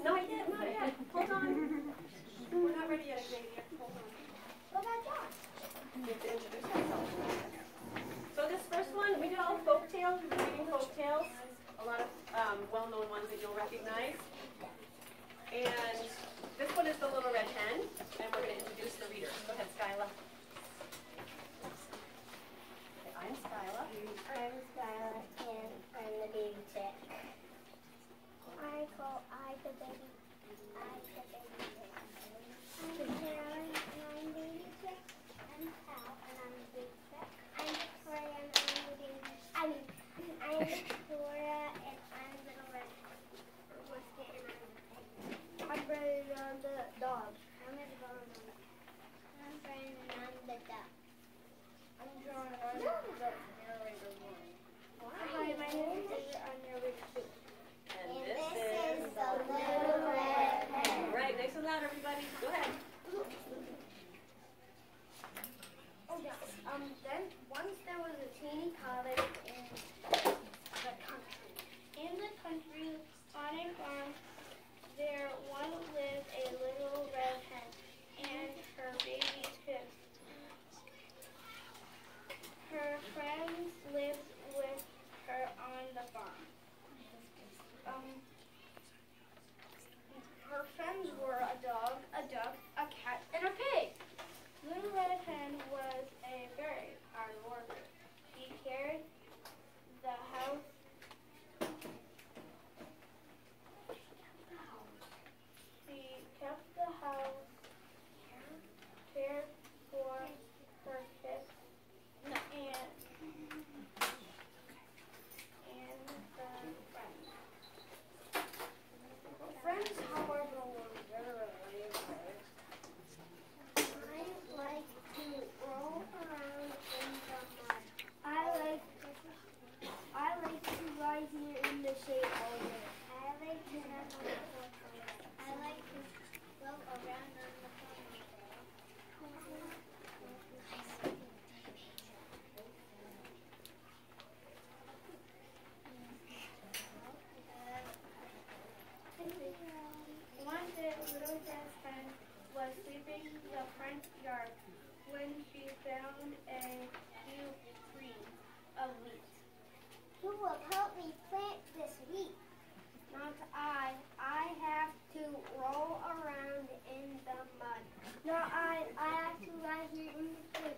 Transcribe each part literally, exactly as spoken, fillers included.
Not yet, not yet. Hold on. We're not ready yet, Xavier. Hold on. What about John? You have to introduce yourself. So this first one, we did all folk tales. We've been reading folk tales. A lot of um, well-known ones that you'll recognize. And this one is The Little Red Hen, and we're going to introduce the readers. Go ahead, Skyla. Okay, I'm Skyla. I'm Skylar, and I'm the baby chick. I call I the baby. I the baby chick. I'm Carolyn, and I'm the baby chick. I'm Pal, and I'm the baby chick. I'm Victoria, and I'm the baby. I mean, I'm Victoria, and I'm Little Red Musket, and I'm the pig. I'm Brandon, and I'm the dog. I'm the dog, and I'm the cat. I'm Brandon, and I'm the duck. I'm John, and I'm the narrator one. Hi, my name is David. I'm narrator two. And, And this, this is is The Little Red Hen. All right, nice and loud, everybody. Go ahead. Oh yeah. Um. Then once there was a teeny cottage in the country. In the country, on a farm, there once lived a little red hen and her baby chick. Her friends lived with her on the farm. Um. Her friends were a dog, a duck, a cat, and a pig. Little Red Hen was a very hard worker. She carried the house. She kept the house, cared for her kids, and and the friends. Friends, however, were very important. I like to roll around in the mud. I like I like to lie here in the shade all day. I like to have on the porch all day. I like to float around on the farm all day. One day, Little Red Hen was sweeping the front yard when she found a few trees of wheat. Who will help me plant this wheat? Not I. I have to roll around in the mud. Not I. I have to lie here in the shade.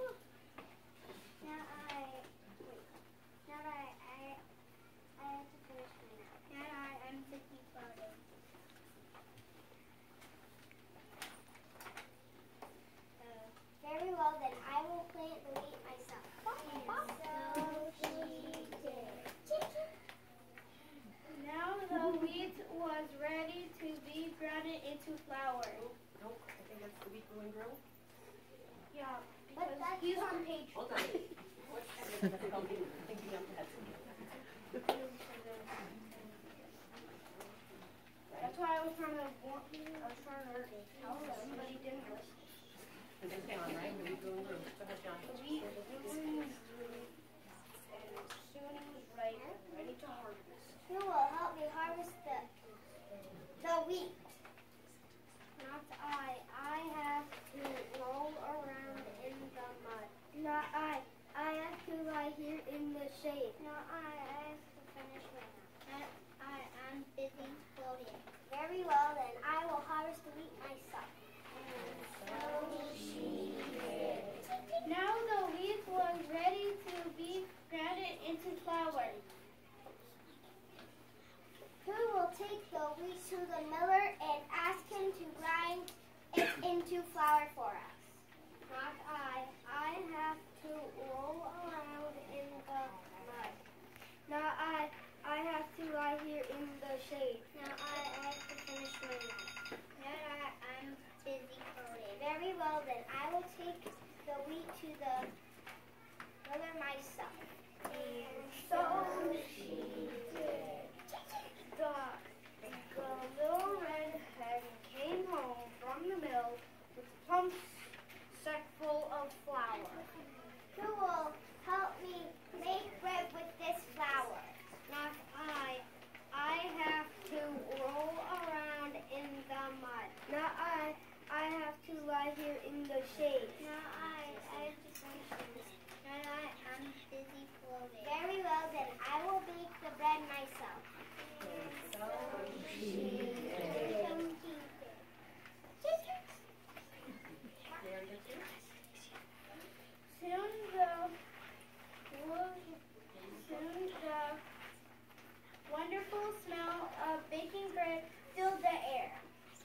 Not I. Wait. Not I. I. I have to finish my nap. Not I. I'm busy floating. Uh, very well, then I will plant the wheat myself. And so she did. Now the wheat was ready to be grounded into flour. Nope, I think that's the wheat going grill. Yeah, because he's on page Hold on. What's that? I think you have to have some. That's why I was trying to warn, I was trying to tell them, but he didn't listen. And then stay on, right? The wheat going grill. Go ahead, John. The wheat grew, and soon it was ripe, ready to harvest. Who will help me harvest the, the wheat? Not I. I have to roll around in the mud. Not I. I have to lie here in the shade. Not I. I have to finish my nap. Not I. I'm busy floating. Very well, then I will harvest the wheat myself. And so she did. Now the wheat was ready to be grounded into flour. Who will take the wheat to the miller and ask him to grind it into flour for us? Not I. I have to roll around in the mud. Not I. I have to lie here in the shade. Not I. I have to finish my nap. Not I. I'm busy floating. Very well, then I will take the wheat to the miller myself. And so she did. The, the little red hen came home from the mill with a plump sack full of flour. Who will help me make bread with this flour? Not I. I have to roll around myself. So She can keep it. very good too. Soon the soon the wonderful smell of baking bread filled the air.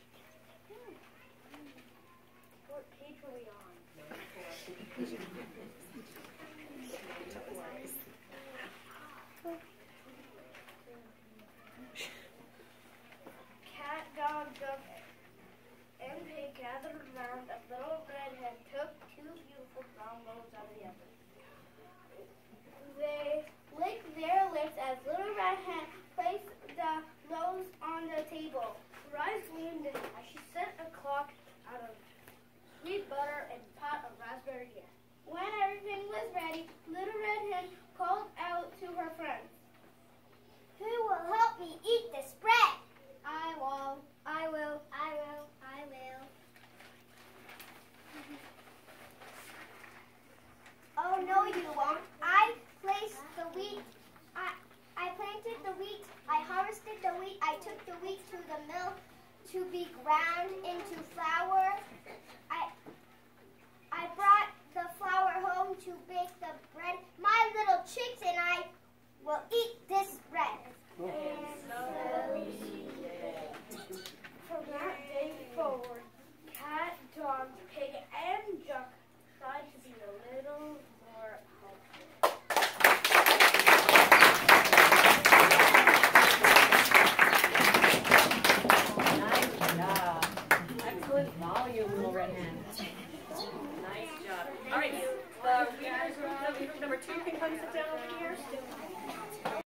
What page were we on? Cat, dog, duck, and pig gathered around a little red hen, took two beautiful brown loaves out of the oven. They licked their lips as little red hen placed the loaves on the table. Rise gleamed in as she set a clock out of sweet butter and a pot of raspberry jam. When everything was ready, Little Red Hen called out to her friends. Who will help me eat this bread? I will. I will. I will. I will. Oh, no, you won't. I placed the wheat. I, I planted the wheat. I harvested the wheat. I took the wheat to the mill to be ground into flour. I, I brought the flour home to bake the bread. My little chicks and I will eat this bread. And so we did. From that day forward, cat, dog, pig, and duck tried to be a little more helpful. Nice job. Excellent volume, Little Red Hen. Nice job. All right, the readers, the reader number two can come sit down over here.